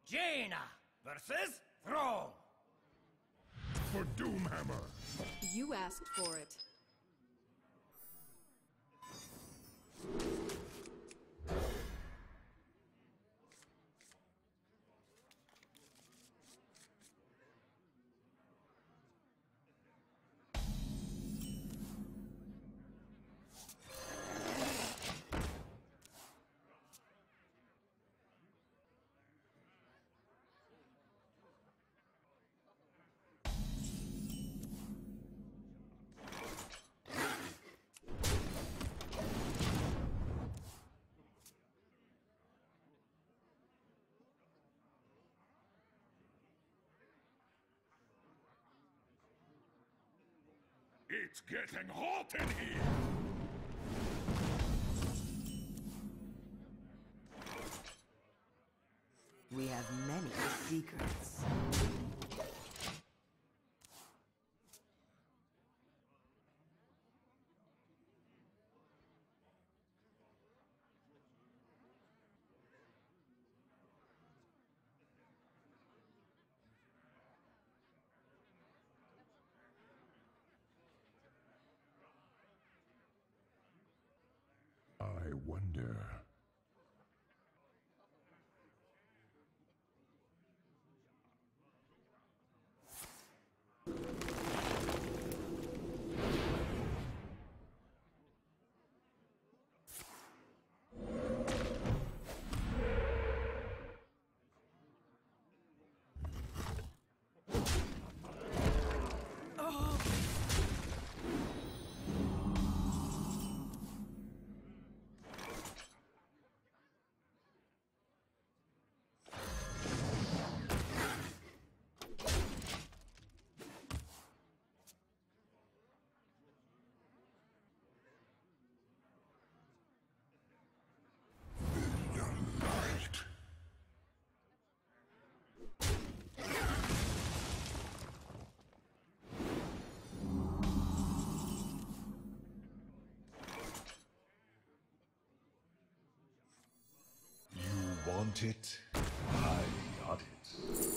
Jaina versus Throne. For Doomhammer. You asked for it. It's getting hot in here! We have many secrets. I wonder... Want it? I got it.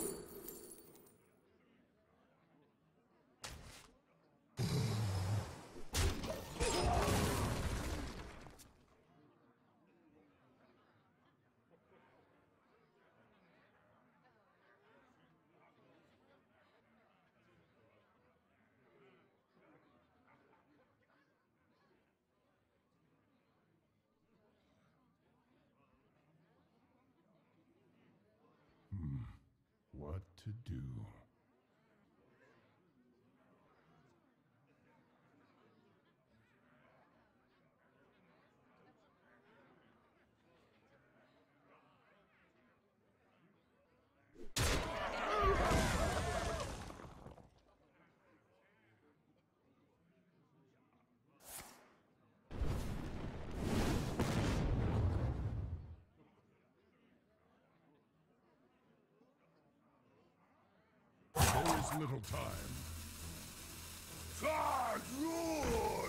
What to do? There is little time. Charge rule!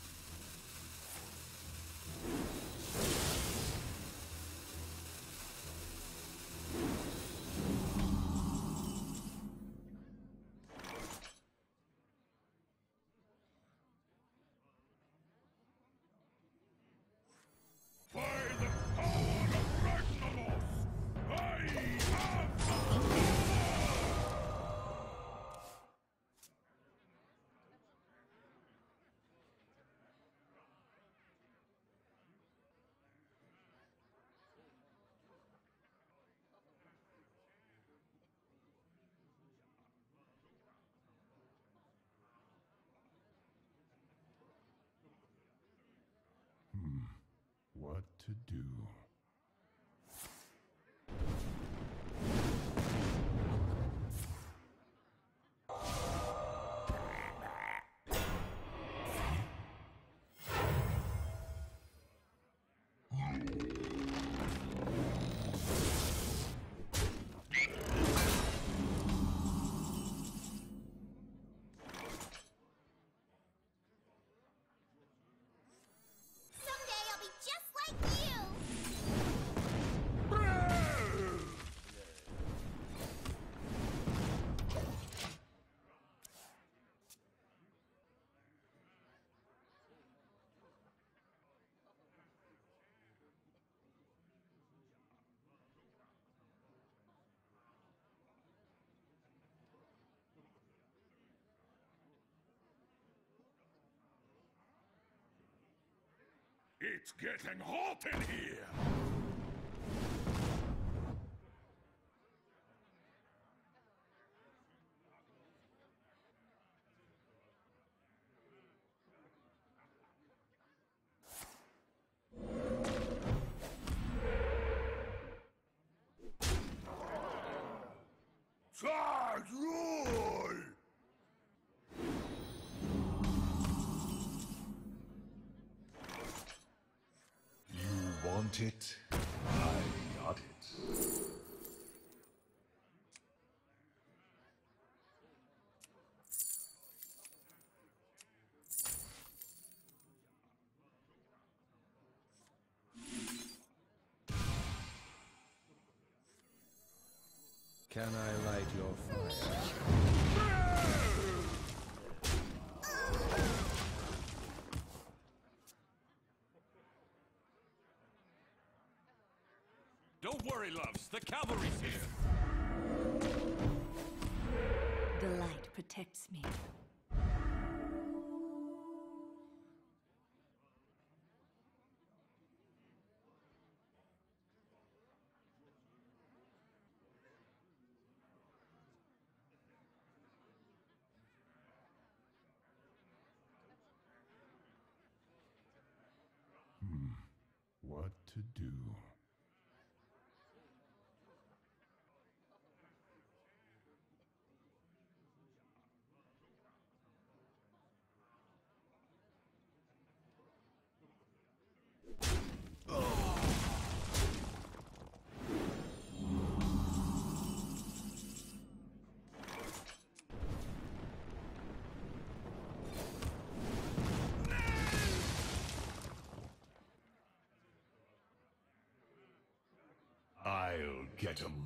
By the power of Ragnaros, I have the power! What to do? Someday I'll be just like you! It's getting hot in here! Charge roll! You want it? I got it. Can I light your fire? Don't worry, loves. The cavalry's here. The light protects me. What to do? I'll get 'em.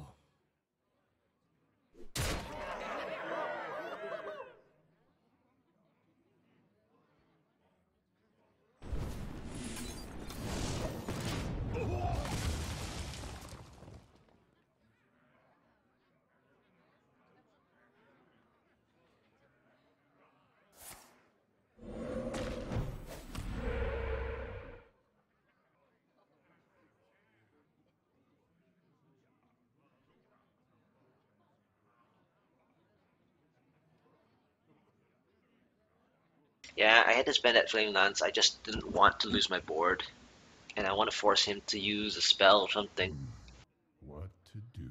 Yeah, I had to spend that Flame Lance. I just didn't want to lose my board. And I want to force him to use a spell or something. What to do?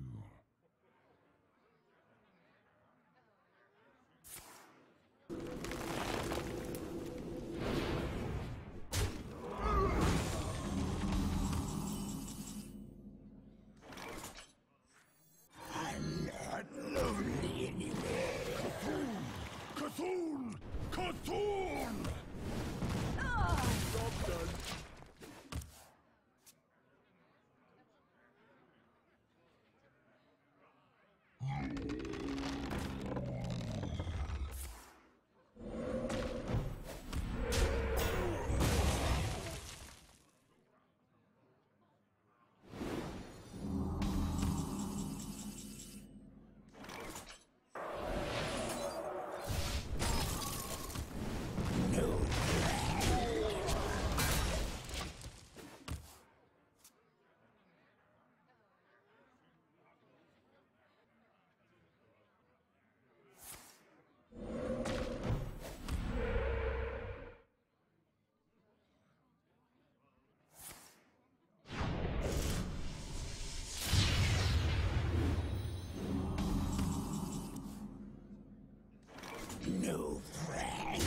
I'm not lonely anymore. Cthulhu! Cthulhu! Stop that. No friend.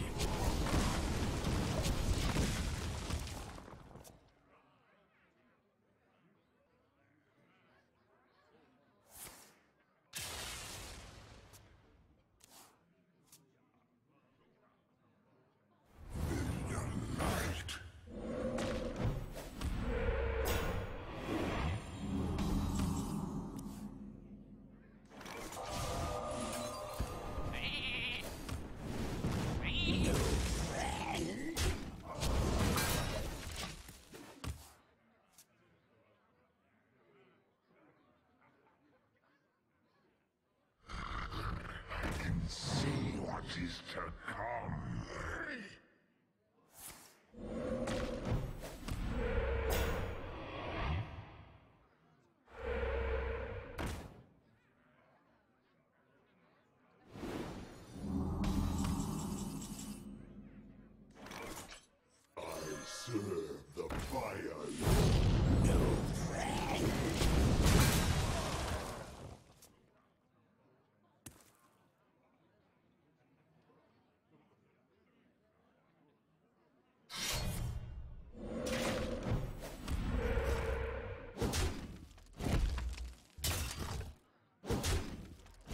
See what is to come.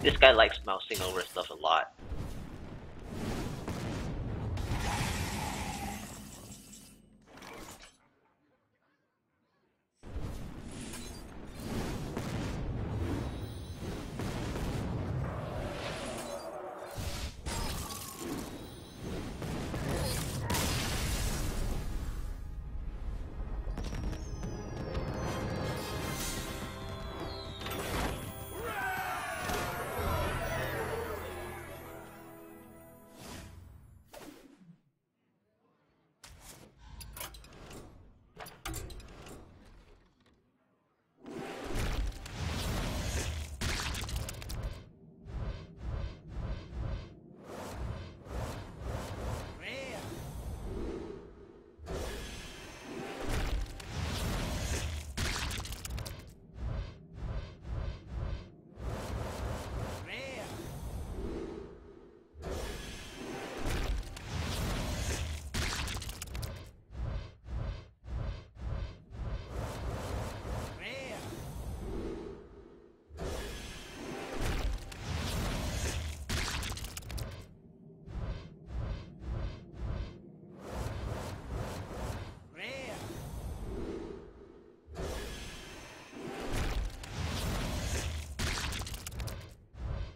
This guy likes mousing over stuff a lot.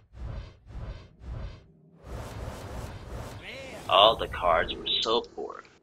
All the cards were so poor.